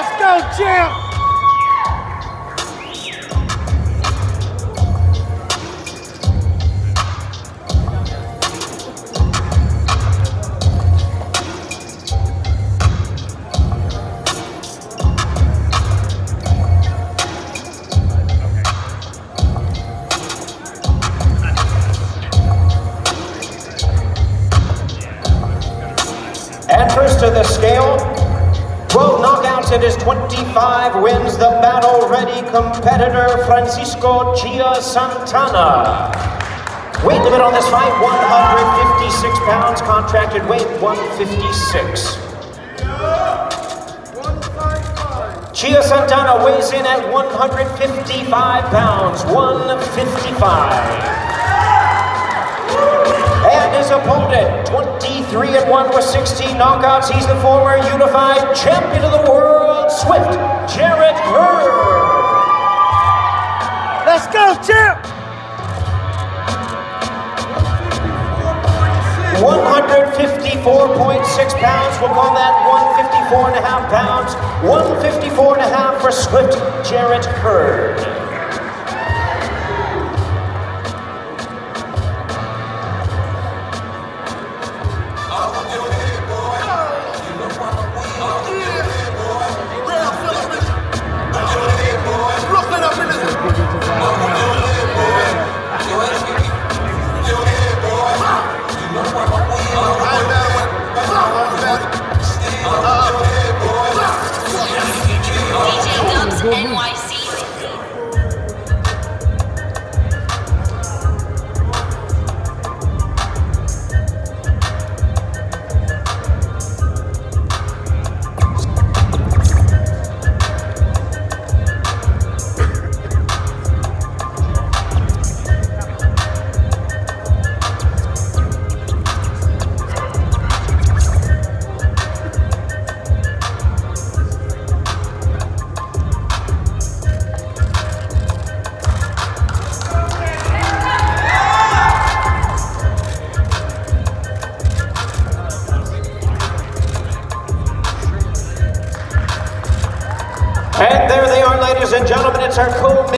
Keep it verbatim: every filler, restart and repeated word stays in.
Let's go, champ! And first to the scale, twelve knockouts in his twenty-five wins, the battle-ready competitor Francisco Chia Santana. Weight limit on this fight, one hundred fifty-six pounds, contracted weight one fifty-six. Chia Santana weighs in at one hundred fifty-five pounds, one fifty-five. And his opponent, twenty-three and one with sixteen knockouts. He's the former unified champion of the world, Swift, Jarrett Hurd. Let's go, champ! one hundred fifty-four point six pounds, we'll call that one fifty-four and a half pounds. one fifty-four and a half for Swift, Jarrett Hurd. N Y C. And there they are, ladies and gentlemen, it's our co